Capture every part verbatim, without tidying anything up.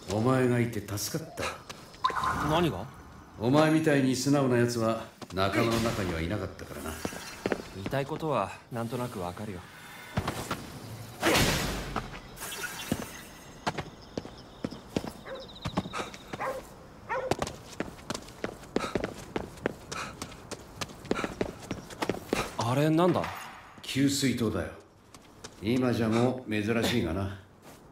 お前がいて助かった。 何が？ お前みたいに素直なやつは仲間の中にはいなかったからな。 言いたいことはなんとなくわかるよ。あれなんだ？ 給水塔だよ。今じゃもう珍しいがな。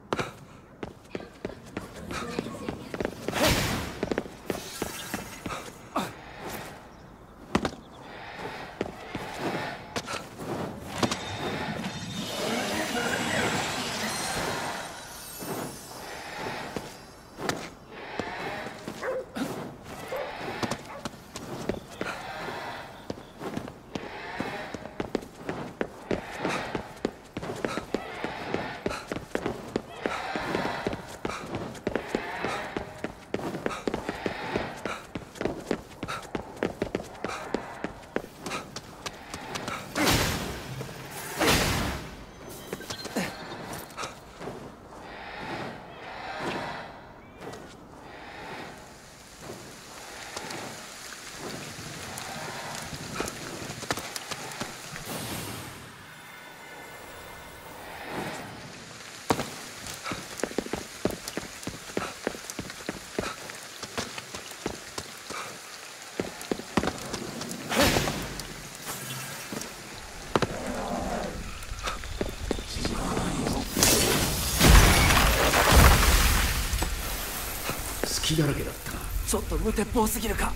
隙だらけだったな。 ちょっと無鉄砲すぎるか。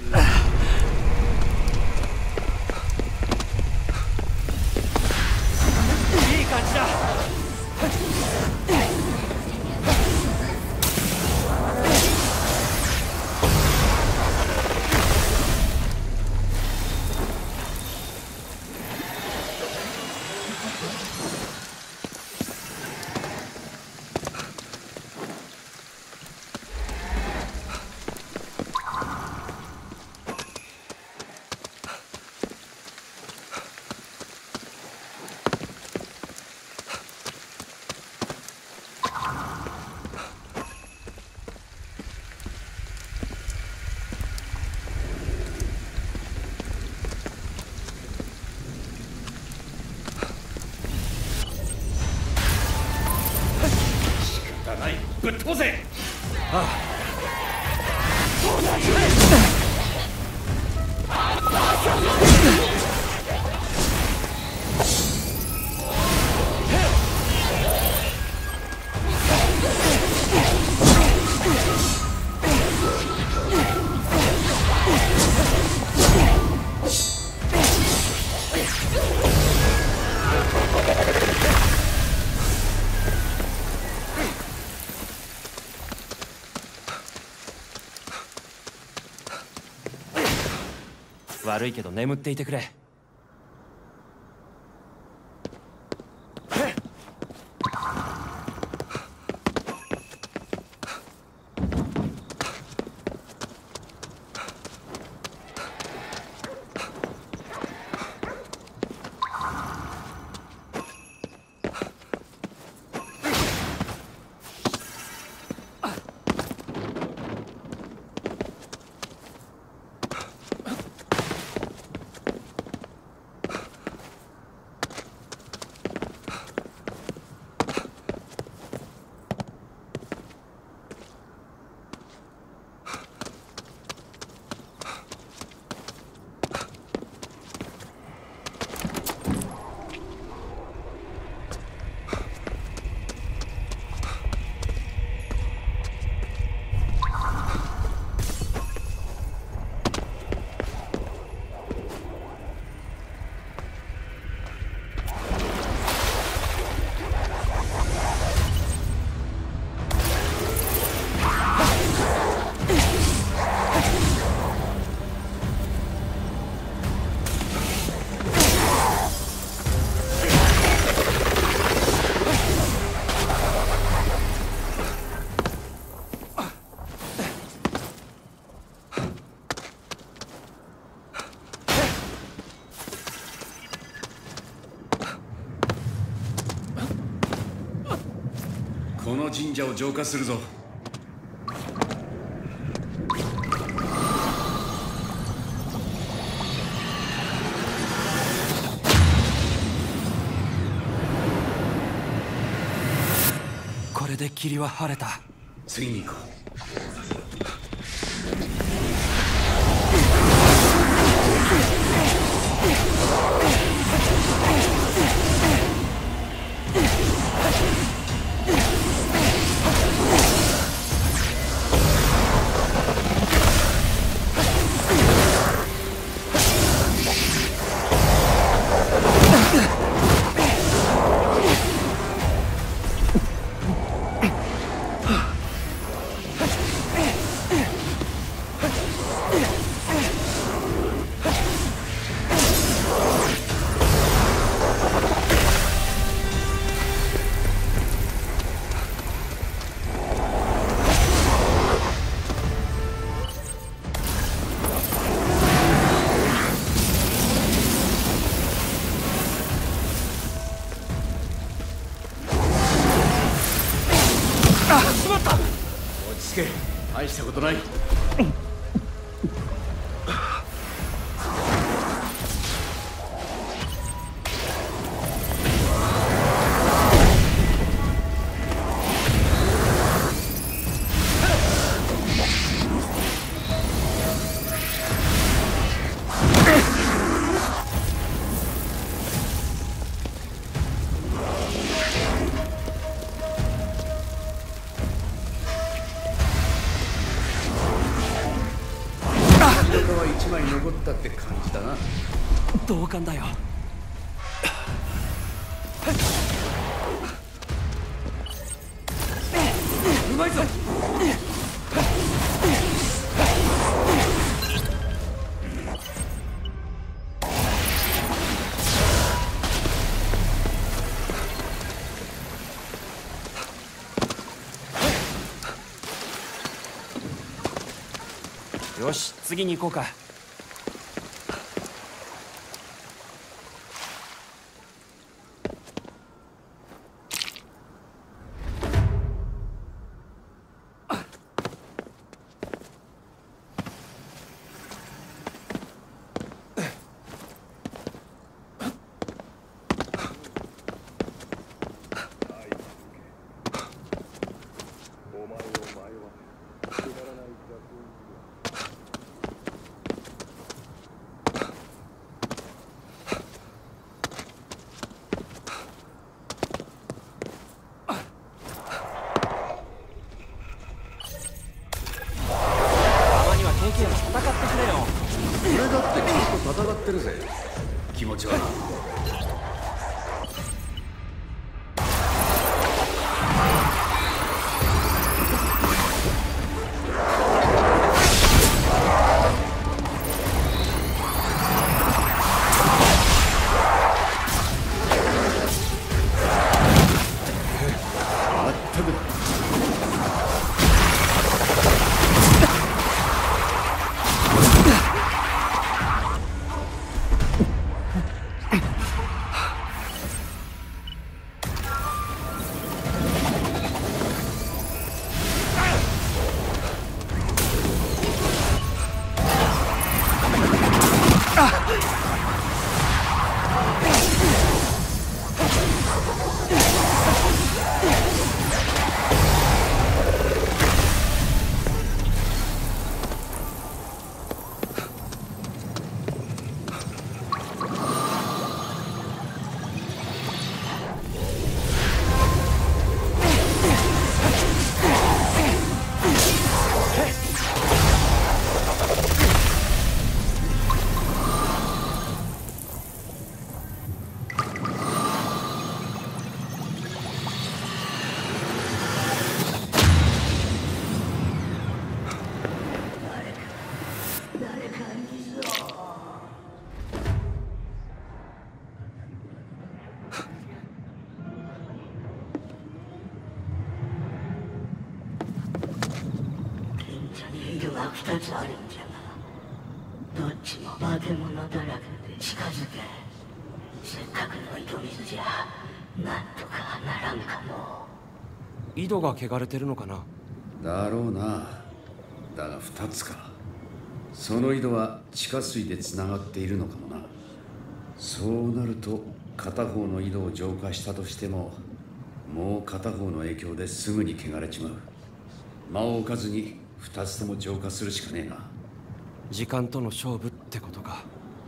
いい感じだ。 ぶっ通せ。ああ。 悪いけど眠っていてくれ。この神社を浄化するぞ。 で霧は晴れた。 次に行こう。大したことない。一枚残ったって感じだな。 同感だよ。 うまいぞ。 よし、次に行こうか。 俺だってちょっと戦ってるぜ。気持ちはな。 ふたつあるんじゃが、どっちも化け物だらけで近づけ。せっかくの井戸水じゃなんとかならんかの。 井戸が汚れてるのかな。 だろうな。だがふたつか。その井戸は地下水でつながっているのかもな。そうなると片方の井戸を浄化したとしてももう片方の影響ですぐに汚れちまう。間を置かずに二つとも浄化するしかねえな。 時間との勝負ってことか。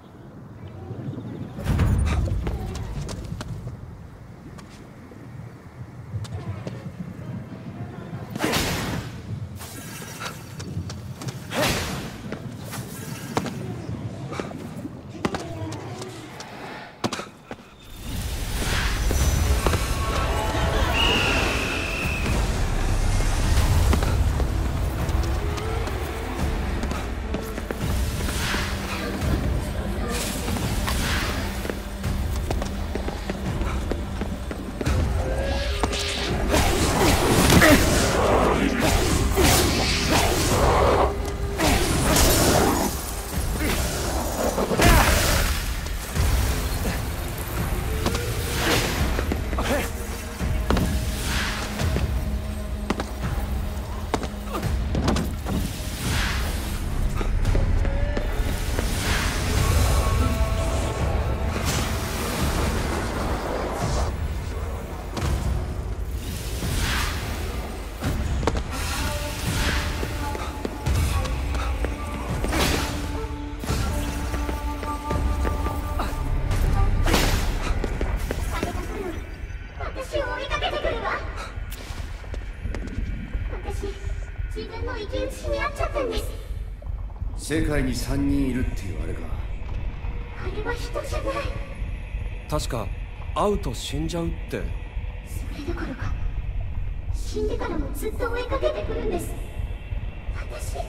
世界にさんにんいるっていうあれか。 あれは人じゃない。 確か会うと死んじゃうって。 それどころか死んでからもずっと追いかけてくるんです。私怖くて。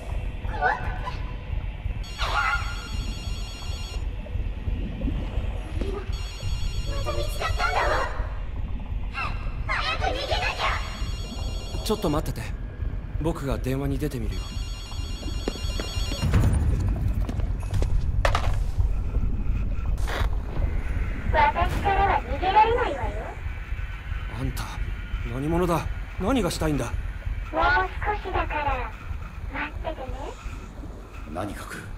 今また見つかったんだわ。早く逃げなきゃ。 ちょっと待ってて、僕が電話に出てみるよ。 私からは逃げられないわよ。 あんた何者だ。何がしたいんだ。 もう少しだから待っててね。 何か来る。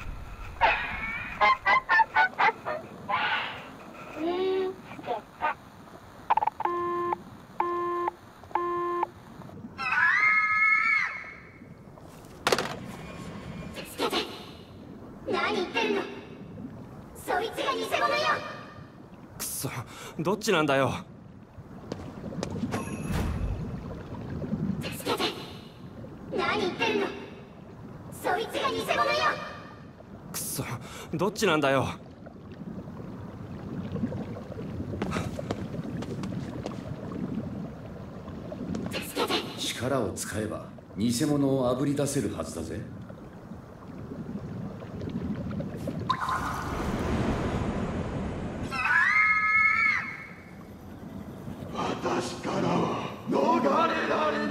見つけた。助けて。何言ってるの。そいつが偽物よ。 くそ、どっちなんだよ。 助けて。何言ってるの。そいつが偽物よ。 くそ、どっちなんだよ。 助けて。 力を使えば偽物をあぶり出せるはずだぜ。 私からは逃れられない。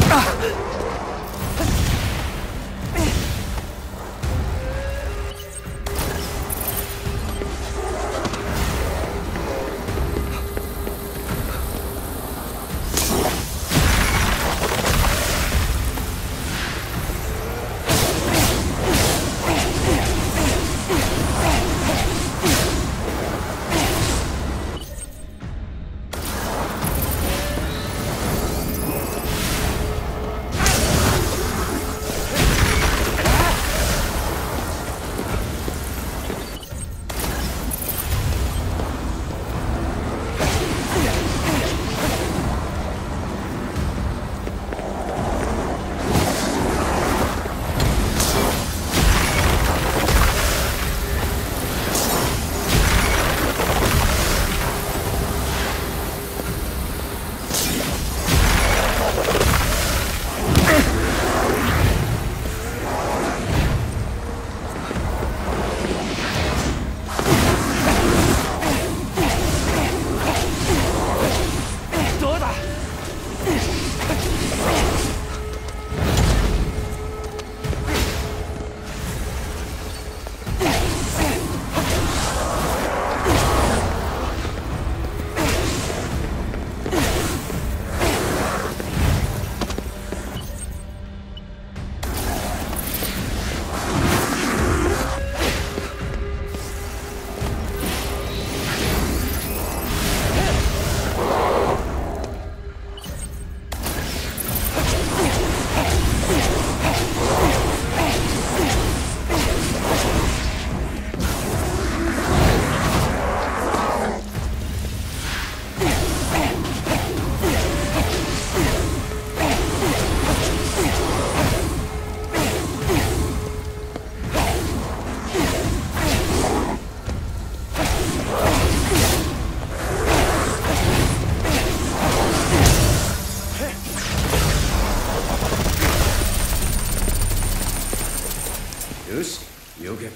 よし、よくやった。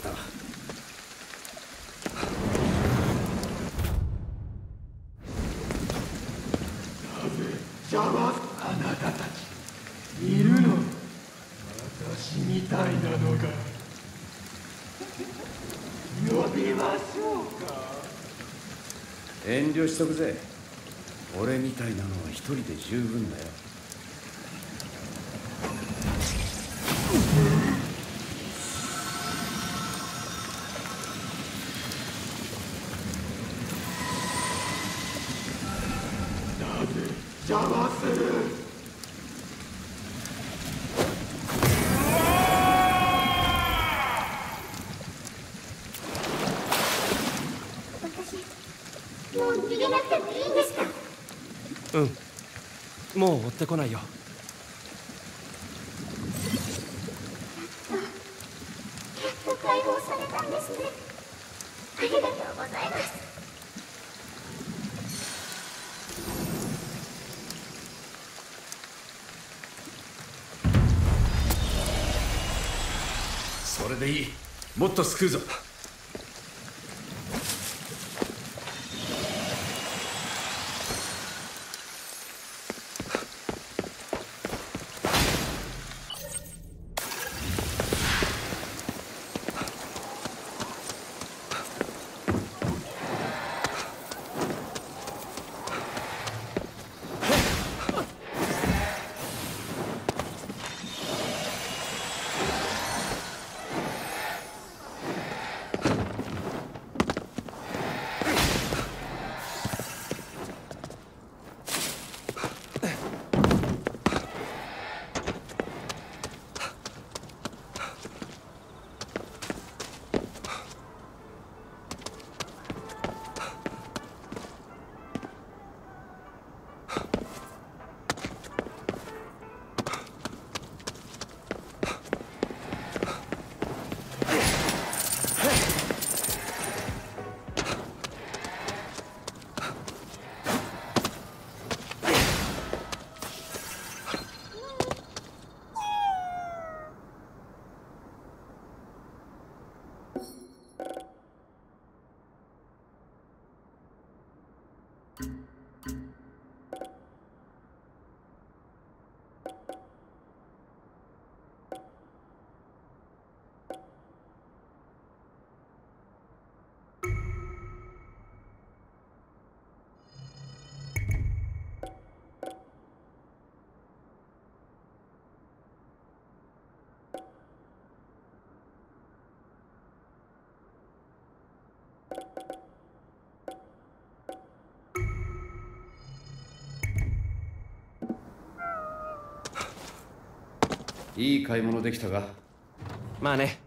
邪魔、あなたたちいるの？私みたいなのが呼びましょうか？ 遠慮しとくぜ。俺みたいなのは一人で十分だよ。 なぜ邪魔する？ 私、もう逃げなくてもいいんですか？ うん、もう追ってこないよ。 やっと解放されたんですね。ありがとうございます。 それでいい。もっと救うぞ。 いい買い物できたか？ まあね。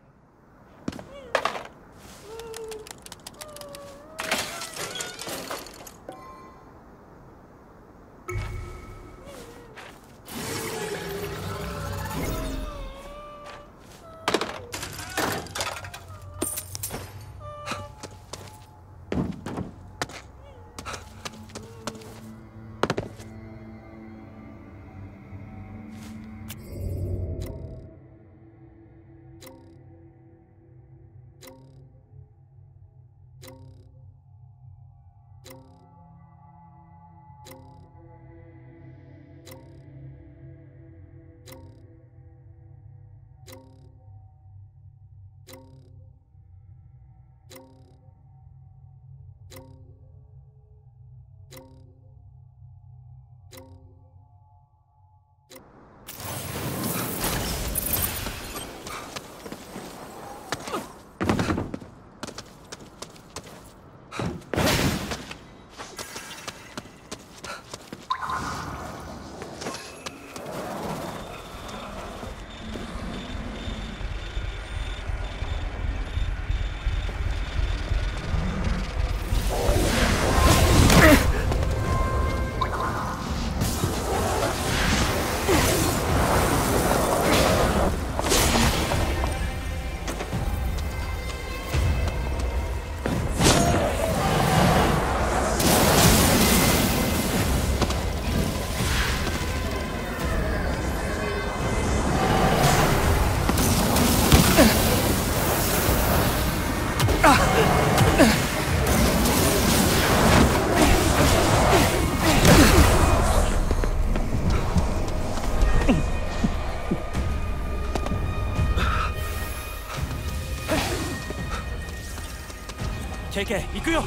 ケイケイ行くよ。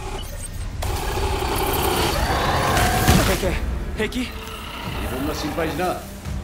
ケイケイ平気？ 自分の心配しな。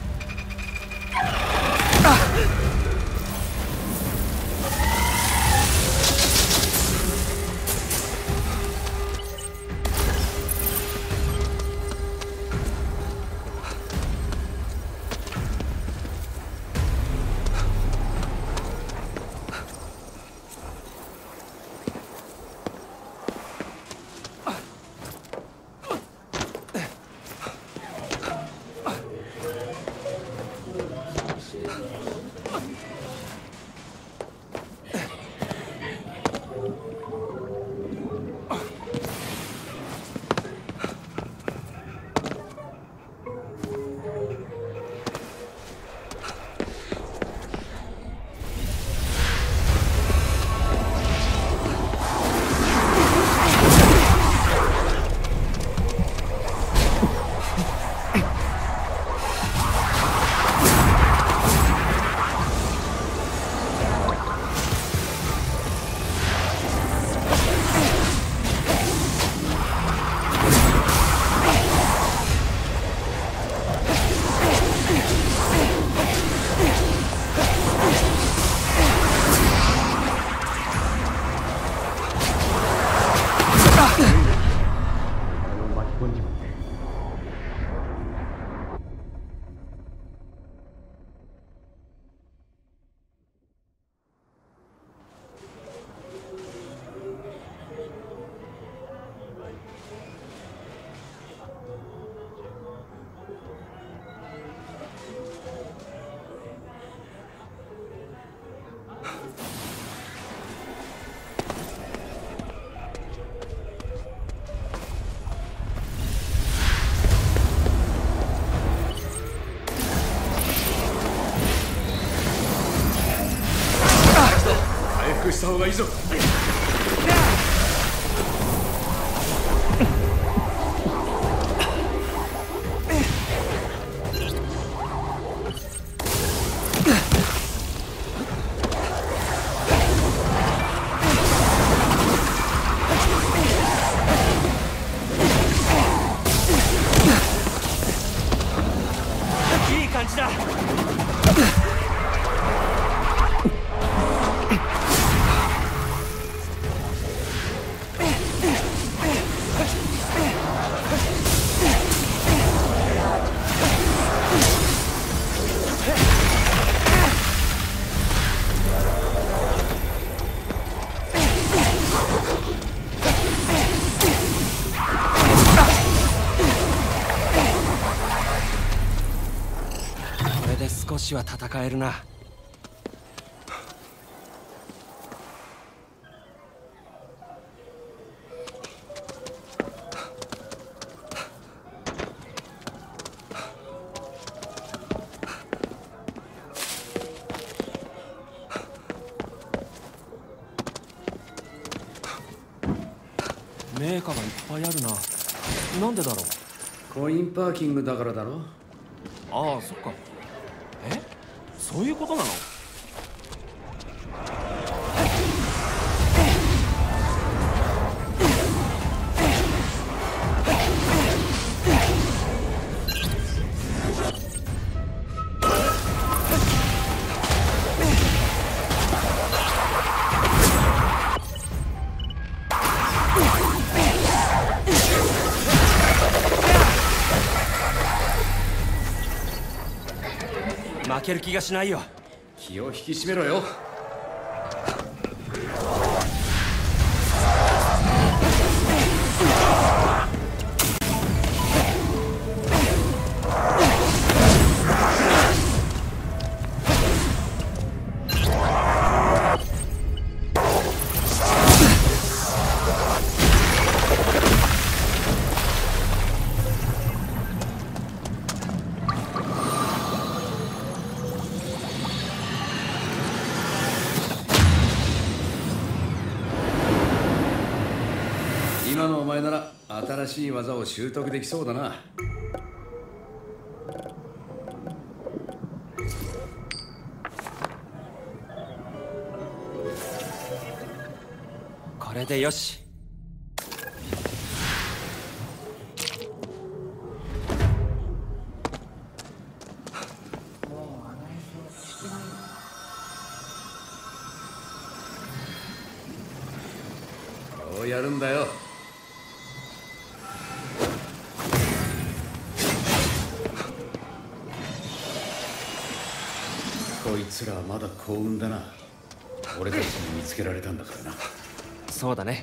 した方がいいぞ。 いい感じだ。 しは戦えるな。メーカーがいっぱいあるな。なんでだろう。 コインパーキングだからだろ。 ああ、そっか。え、そういうことなの？負ける気がしないよ。 気を引き締めろよ。今のお前なら新しい技を習得できそうだな。 これでよし。 こうやるんだよ。こいつらはまだ幸運だな。俺たちに見つけられたんだからな。 そうだね。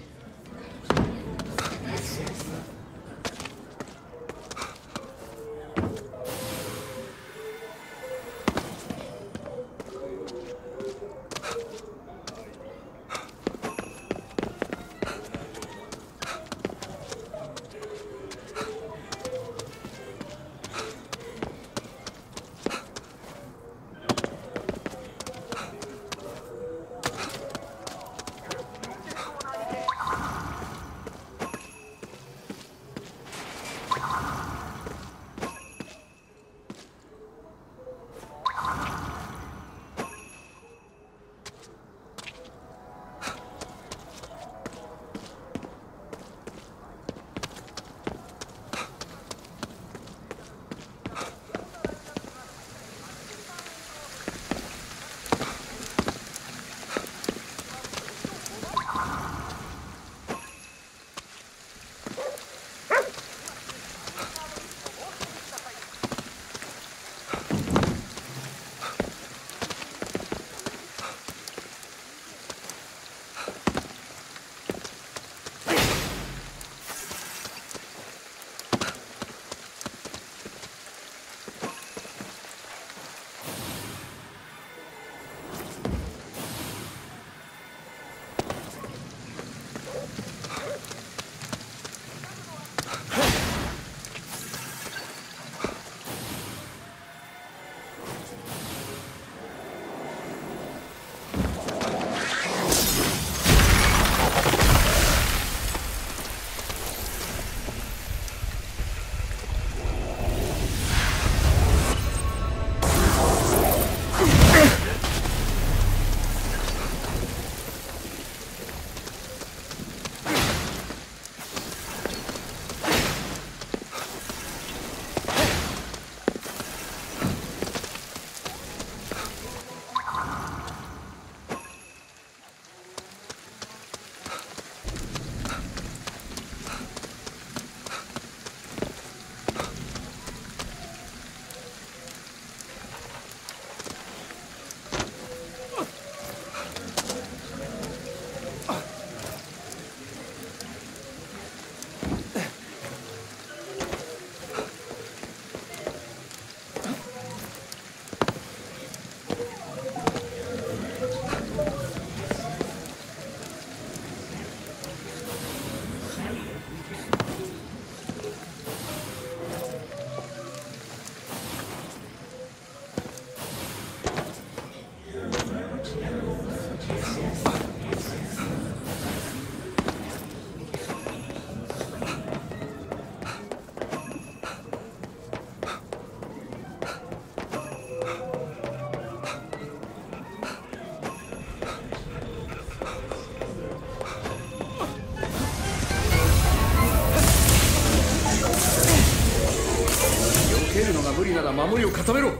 げるのが無理なら守りを固めろ。う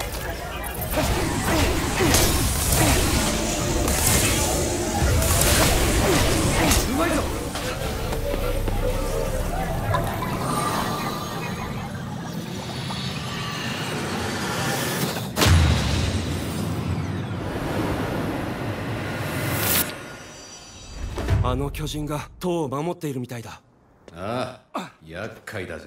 まいぞ。 あの巨人が塔を守っているみたいだ。 ああ、厄介だぜ。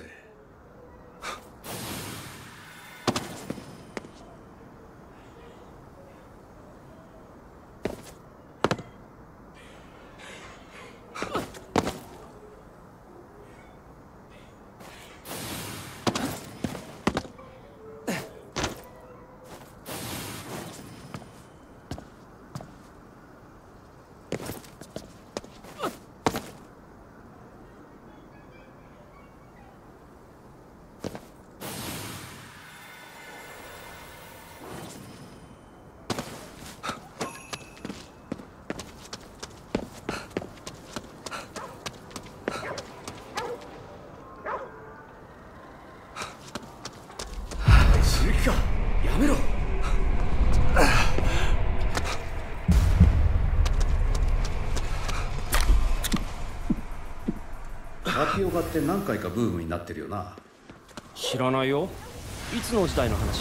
やめろ。タピオカって何回かブームになってるよな。 知らないよ。いつの時代の話？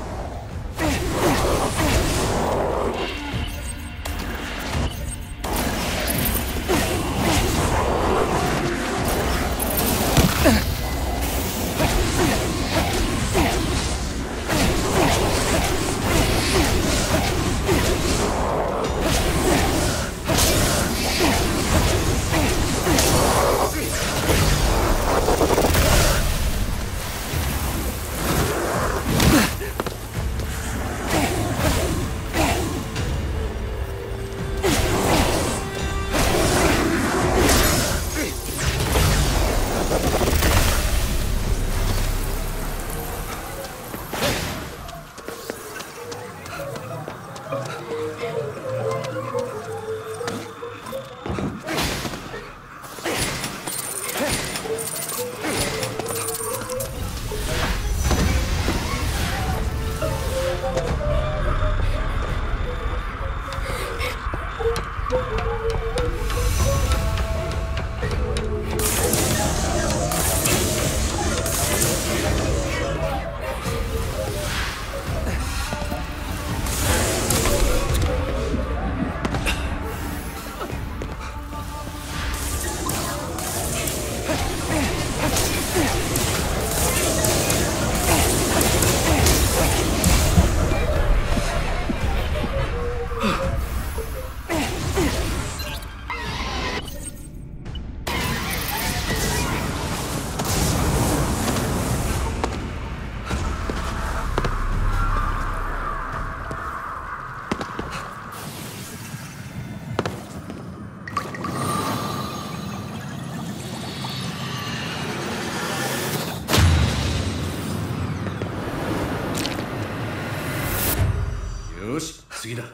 よし、次だ。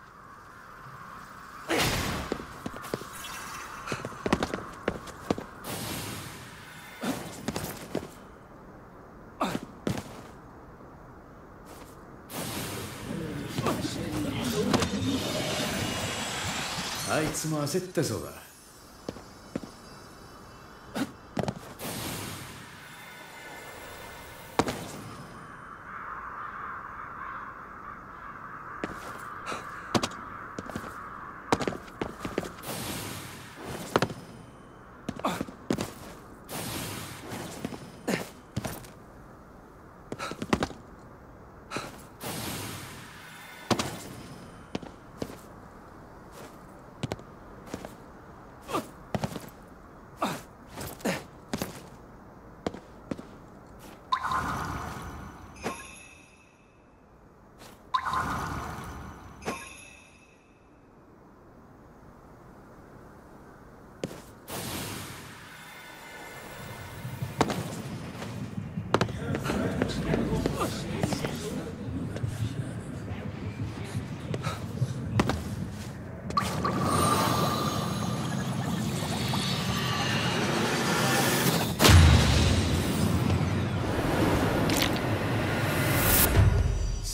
あいつも焦ってそうだ。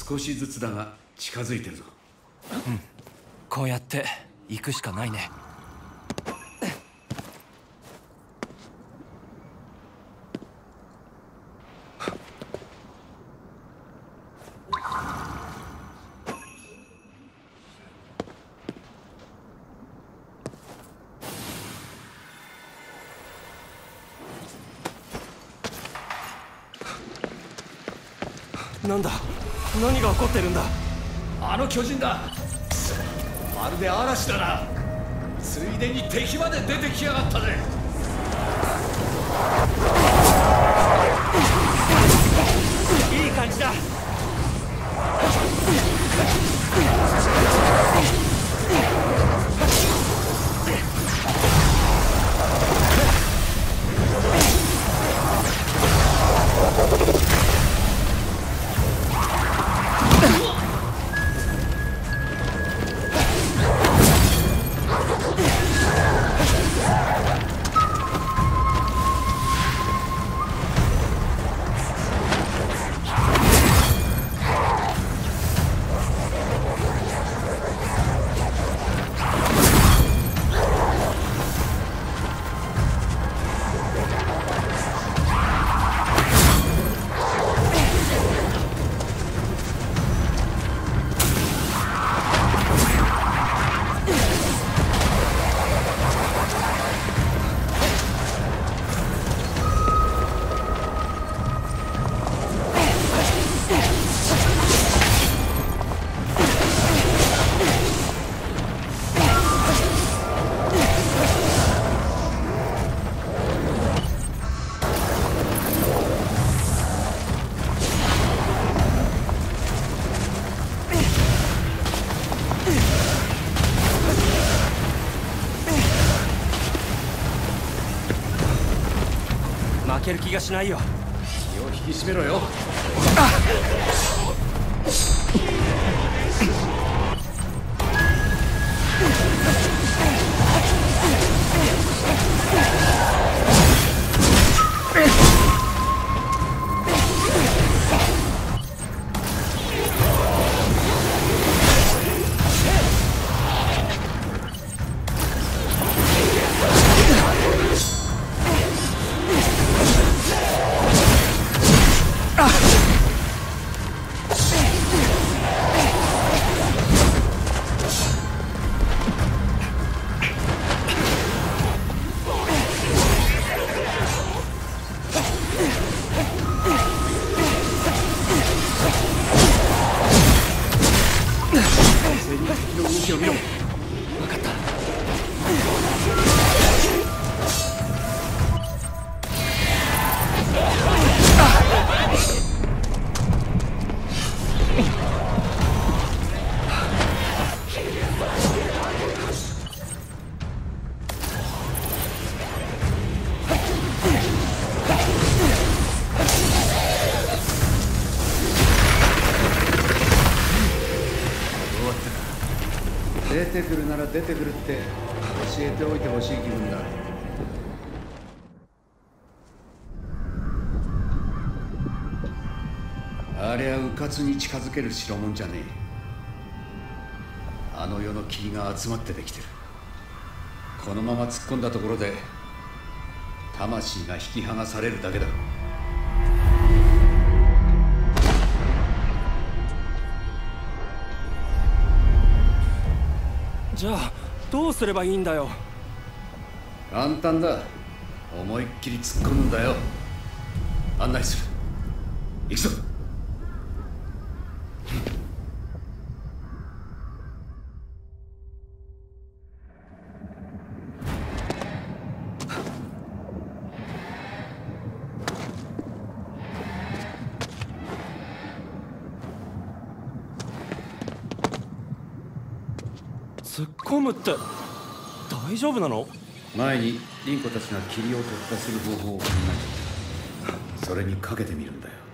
少しずつだが近づいてるぞ。 うん、こうやって行くしかないね。なんだ、何が起こってるんだ。 あの巨人だ。まるで嵐だな。ついでに敵まで出てきやがったぜ。 いい感じだ。負ける気がしないよ。 気を引き締めろよ。出てくるなら出てくるって教えておいてほしい気分だ。ありゃうかつに近づける代物じゃねえ。あの世の霧が集まってできてる。このまま突っ込んだところで魂が引き剥がされるだけだ。 じゃあどうすればいいんだよ。 簡単だ。思いっきり突っ込むんだよ。案内する。行くぞ。 突っ込むって大丈夫なの？ 前に凛子たちが霧を突破する方法を考えた。それにかけてみるんだよ。